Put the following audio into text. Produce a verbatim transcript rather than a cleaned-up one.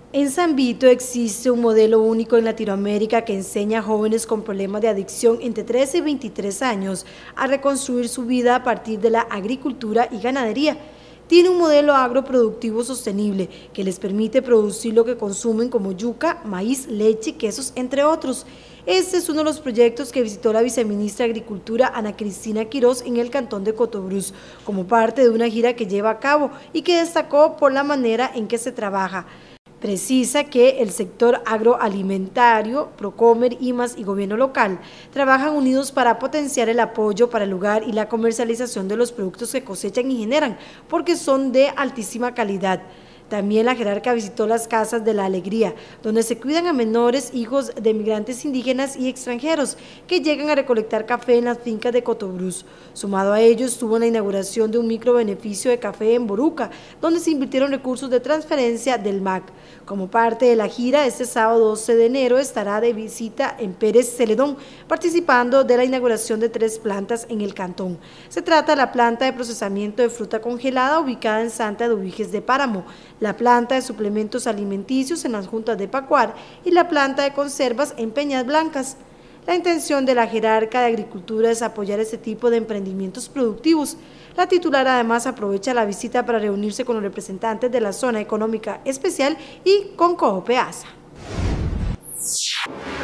En San Vito existe un modelo único en Latinoamérica que enseña a jóvenes con problemas de adicción entre trece y veintitrés años a reconstruir su vida a partir de la agricultura y ganadería. Tiene un modelo agroproductivo sostenible que les permite producir lo que consumen como yuca, maíz, leche, quesos, entre otros. Este es uno de los proyectos que visitó la viceministra de Agricultura Ana Cristina Quirós en el cantón de Cotobruz, como parte de una gira que lleva a cabo y que destacó por la manera en que se trabaja. Precisa que el sector agroalimentario, Procomer, I M A S y gobierno local trabajan unidos para potenciar el apoyo para el lugar y la comercialización de los productos que cosechan y generan, porque son de altísima calidad. También la jerarca visitó las casas de la alegría, donde se cuidan a menores hijos de migrantes indígenas y extranjeros que llegan a recolectar café en las fincas de Cotobruz. Sumado a ello estuvo la inauguración de un microbeneficio de café en Boruca, donde se invirtieron recursos de transferencia del M A C. Como parte de la gira, este sábado doce de enero estará de visita en Pérez Celedón, participando de la inauguración de tres plantas en el cantón. Se trata de la planta de procesamiento de fruta congelada ubicada en Santa Eduviges de Páramo, la planta de suplementos alimenticios en las juntas de Pacuar y la planta de conservas en Peñas Blancas. La intención de la jerarca de Agricultura es apoyar este tipo de emprendimientos productivos. La titular además aprovecha la visita para reunirse con los representantes de la Zona Económica Especial y con Coopeasa.